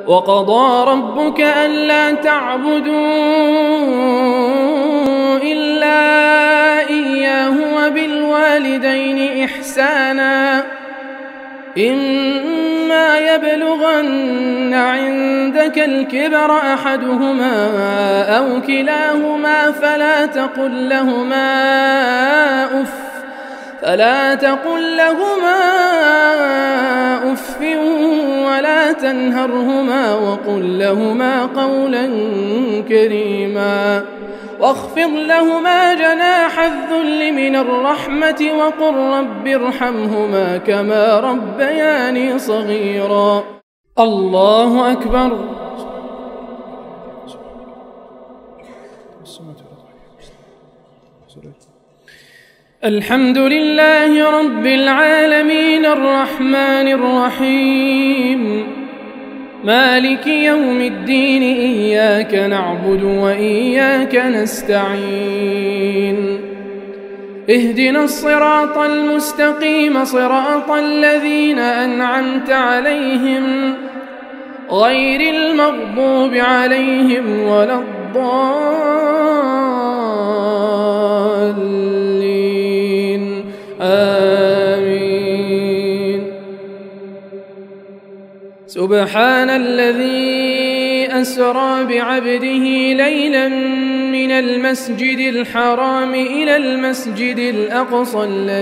وقضى ربك ألا تعبدوا إلا إياه وبالوالدين إحسانا إما يبلغن عندك الكبر أحدهما أو كلاهما فلا تقل لهما أف ولا تنهرهما وقل لهما قولا كريما واخفض لهما جناح الذل من الرحمة وقل رب ارحمهما كما ربياني صغيرا. الله أكبر. الحمد لله رب العالمين الرحمن الرحيم مالك يوم الدين إياك نعبد وإياك نستعين اهدنا الصراط المستقيم صراط الذين أنعمت عليهم غير المغضوب عليهم ولا الضالين آمين. سبحان الذي أسرى بعبده ليلا من المسجد الحرام إلى المسجد الأقصى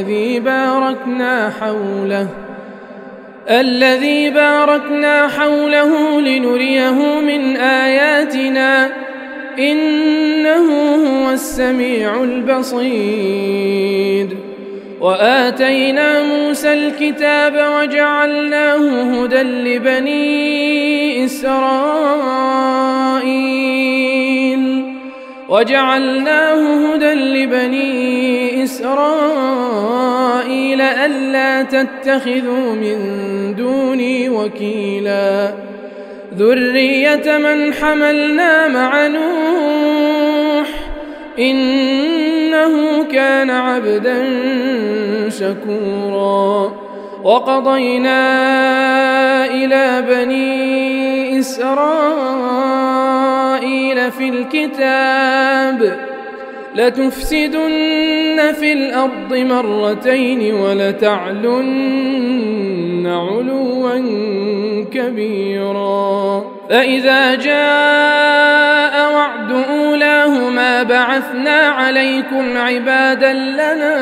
الذي باركنا حوله لنريه من آياتنا إنه هو السميع البصير. وآتينا موسى الكتاب وجعلناه هدى لبني إسرائيل ألا تتخذوا من دوني وكيلا ذرية من حملنا مع نوح إنه كان عبدا شكورا. وقضينا إلى بني إسرائيل في الكتاب لتفسدن في الأرض مرتين ولتعلن علوا كبيرا. فإذا جاء وعد أولاهما بعثنا عليكم عبادا لنا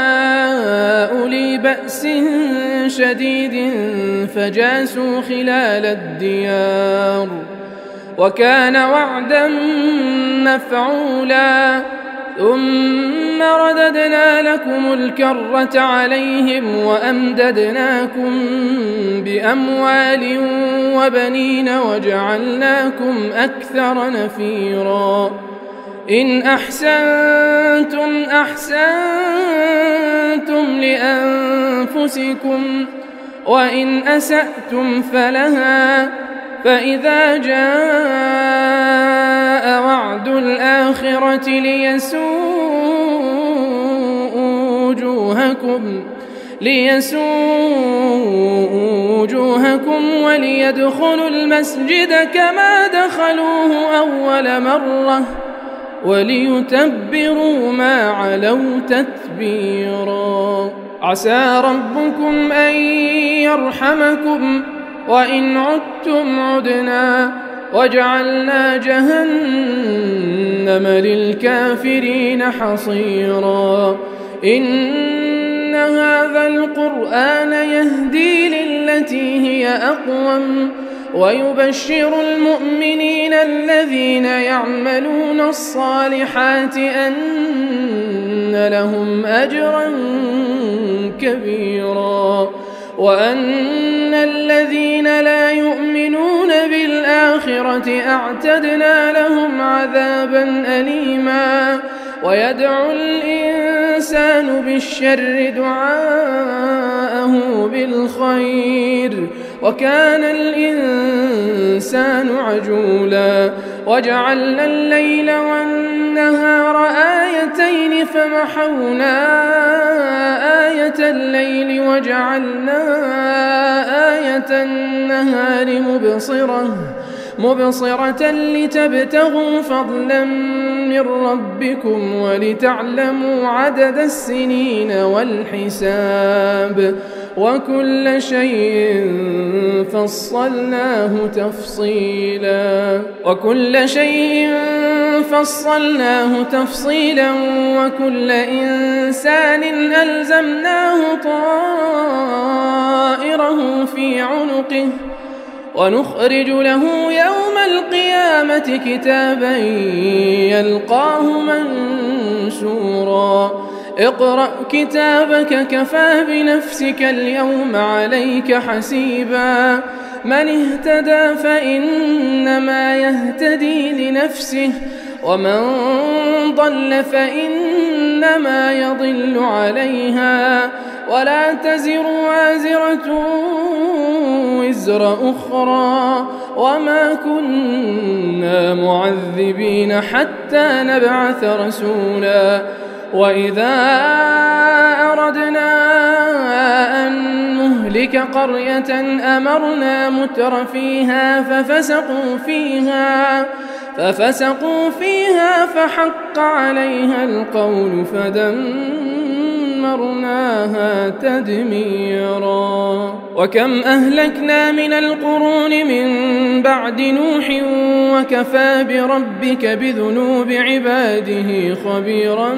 أولي بأس شديد فجاسوا خلال الديار وكان وعدا مفعولا. ثم رددنا لكم الكرة عليهم وأمددناكم بأموال وبنين وجعلناكم أكثر نفيرا. إن أحسنتم أحسنتم لأنفسكم وإن أسأتم فلها. فإذا جاء وعد الآخرة ليسوءوا وجوهكم وليدخلوا المسجد كما دخلوه أول مرة وليتبروا ما علوا تتبيرا. عسى ربكم أن يرحمكم وإن عدتم عدنا وجعلنا جهنم للكافرين حصيرا. إن هذا القرآن يهدي للتي هي أقوم ويبشر المؤمنين الذين يعملون الصالحات أن لهم أجرا كبيرا وأن الذين لا يؤمنون بالآخرة أعتدنا لهم عذابا أليما. ويدعو الإنسان بالشر دعاءه بالخير وكان الإنسان عجولا. وجعلنا الليل والنهار آيتين آيتين فمحونا آية الليل وجعلنا آية النهار مبصرة لتبتغوا فضلا من ربكم ولتعلموا عدد السنين والحساب وكل شيء فصلناه تفصيلا وكل إنسان ألزمناه طائره في عنقه ونخرج له يوم القيامة كتابا يلقاه منشورا اقرأ كتابك كفى بنفسك اليوم عليك حسيبا من اهتدى فإنما يهتدي لنفسه ومن ضل فإنما يضل عليها ولا تزر وازرة وزر أخرى وما كنا معذبين حتى نبعث رسولا وإذا أردنا أن نهلك قرية أمرنا متر فيها ففسقوا فيها فحق عليها القول فدمرناها تدميرا وكم أهلكنا من القرون من بعد نوح وكفى بربك بذنوب عباده خبيرا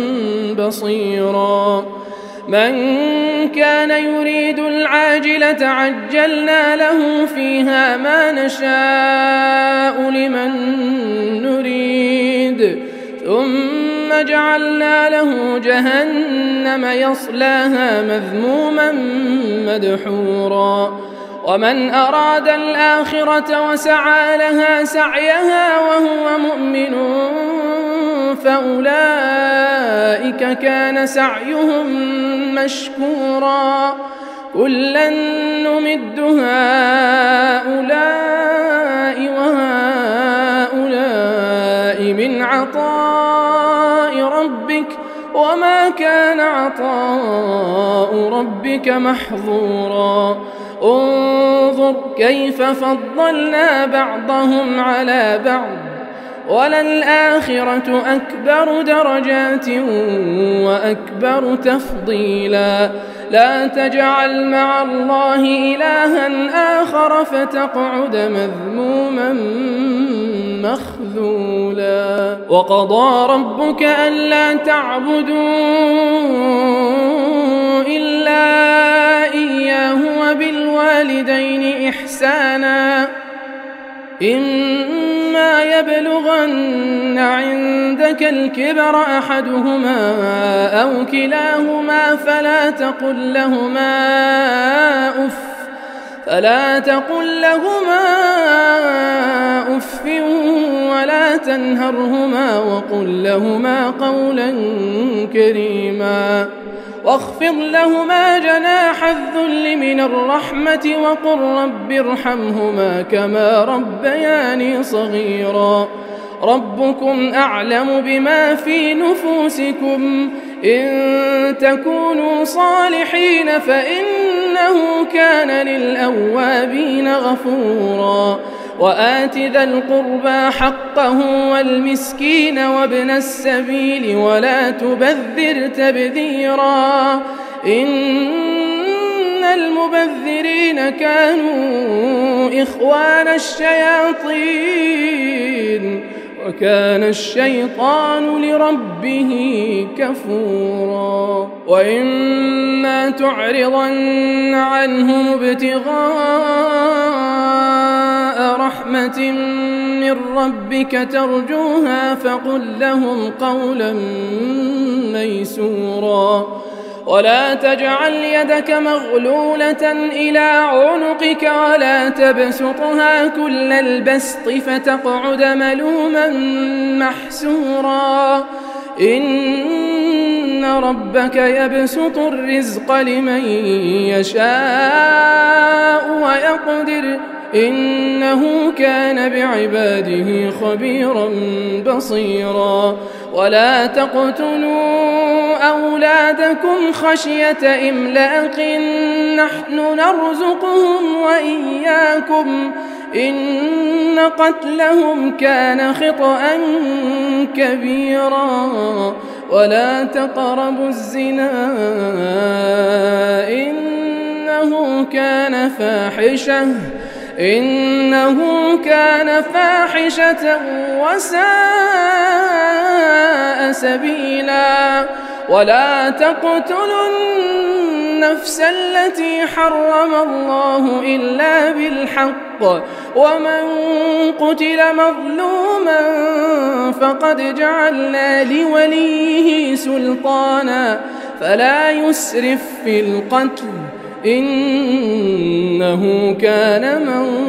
بصيرا من كان يريد العاجلة عجلنا له فيها ما نشاء لمن نريد ثم جعلنا له جهنم يصلاها مذموما مدحورا ومن أراد الآخرة وسعى لها سعيها وهو مؤمن فأولئك كان سعيهم مشكورا كلا نمد هؤلاء وهؤلاء من عطاء ربك وما كان عطاء ربك محظورا انظر كيف فضلنا بعضهم على بعض وللآخرة أكبر درجات وأكبر تفضيلا لا تجعل مع الله إلها آخر فتقعد مذموما مخذولا وقضى ربك ألا تعبدوا إلا إياه وبالوالدين إحسانا إما يبلغن عندك الكبر أحدهما أو كلاهما فلا تقل لهما أف ولا تنهرهما وقل لهما قولا كريما واخفض لهما جناح الذل من الرحمة وقل رب ارحمهما كما ربياني صغيرا ربكم أعلم بما في نفوسكم إن تكونوا صالحين فإنه كان للأوابين غفورا وآت ذا القربى حقه والمسكين وابن السبيل ولا تبذر تبذيرا إن المبذرين كانوا إخوان الشياطين وكان الشيطان لربه كفورا وإما تعرضن عنهم ابتغاء رحمة من ربك ترجوها فقل لهم قولا ميسورا ولا تجعل يدك مغلولة إلى عنقك ولا تبسطها كل البسط فتقعد ملوما محسورا إن ربك يبسط الرزق لمن يشاء ويقدر إنه كان بعباده خبيرا بصيرا ولا تقتلوا أولادكم خشية إملاق نحن نرزقهم وإياكم إن قتلهم كان خطأ كبيرا ولا تقربوا الزنا إنه كان فاحشة وساء سبيلا ولا تقتلوا النفس التي حرم الله إلا بالحق ومن قتل مظلوما فقد جعلنا لوليه سلطانا فلا يسرف في القتل إنه كان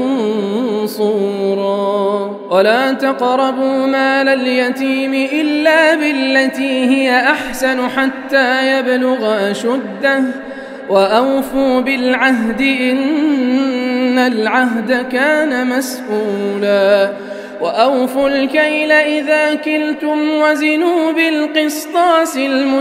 منصورا ولا تقربوا مال اليتيم إلا بالتي هي أحسن حتى يبلغ أشده وأوفوا بالعهد إن العهد كان مسؤولا وأوفوا الكيل إذا كلتم وزنوا بالقسطاس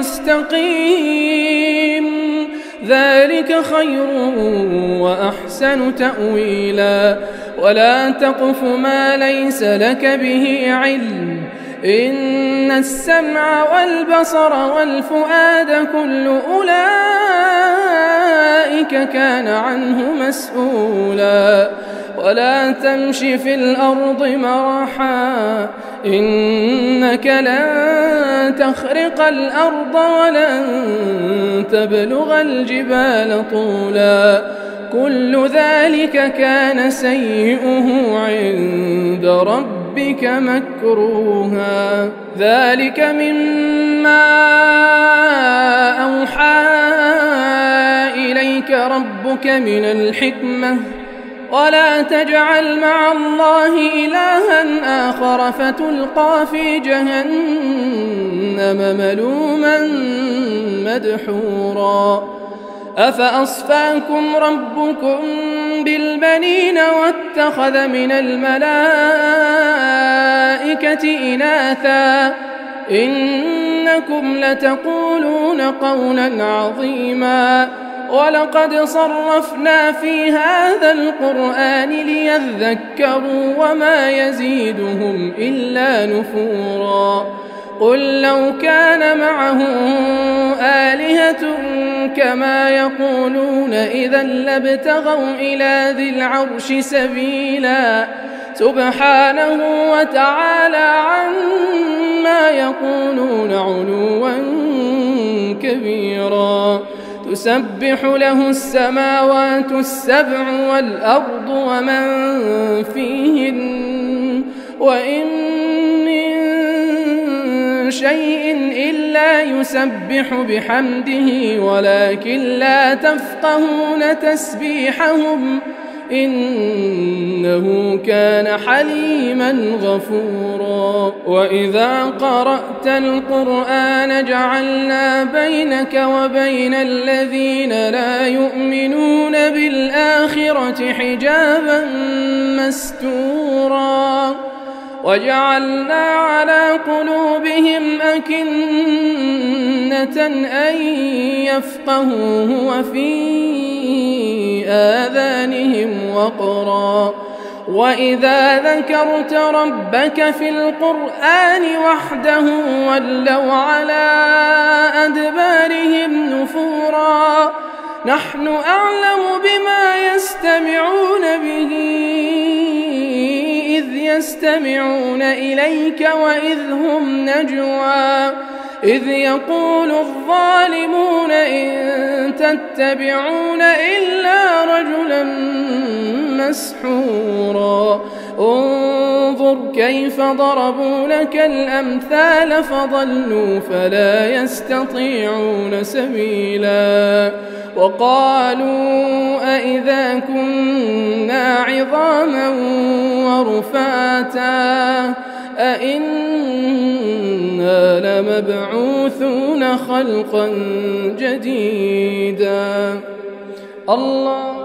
المستقيم ذلك خير وأحسن تأويلا ولا تقف ما ليس لك به علم إن السمع والبصر والفؤاد كل أولئك كان عنه مسؤولا ولا تمش في الأرض مرحا إنك لن تخرق الأرض ولن تبلغ الجبال طولا كل ذلك كان سيئه عند ربك مكروها ذلك مما أوحى إليك ربك من الحكمة ولا تجعل مع الله إلها آخر فتلقى في جهنم ملوما مدحورا أفأصفاكم ربكم بالبنين واتخذ من الملائكة إناثا إنكم لتقولون قولا عظيما ولقد صرفنا في هذا القرآن ليذكروا وما يزيدهم إلا نفورا قل لو كان معه آلهة كما يقولون إذا لابتغوا إلى ذي العرش سبيلا سبحانه وتعالى عما يقولون علوا كبيرا تسبح له السماوات السبع والأرض ومن فيهن وإن من شيء إلا يسبح بحمده ولكن لا تفقهون تسبيحهم إنه كان حليما غفورا وإذا قرأت القرآن جعلنا بينك وبين الذين لا يؤمنون بالآخرة حجابا مستورا وجعلنا على قلوبهم أكنة أن يفقهوه وفي آذانهم وقرا وإذا ذكرت ربك في القرآن وحده ولوا على أدبارهم نفورا نحن أعلم بما يستمعون به إذ يستمعون إليك وإذ هم نجوى إذ يقول الظالمون إن تتبعون إلا رجلا مسحورا انظر كيف ضربوا لك الأمثال فضلوا فلا يستطيعون سبيلا وقالوا أئذا كنا عظاما ورفاتا أئنا لمبعوثون خلقا جديدا الله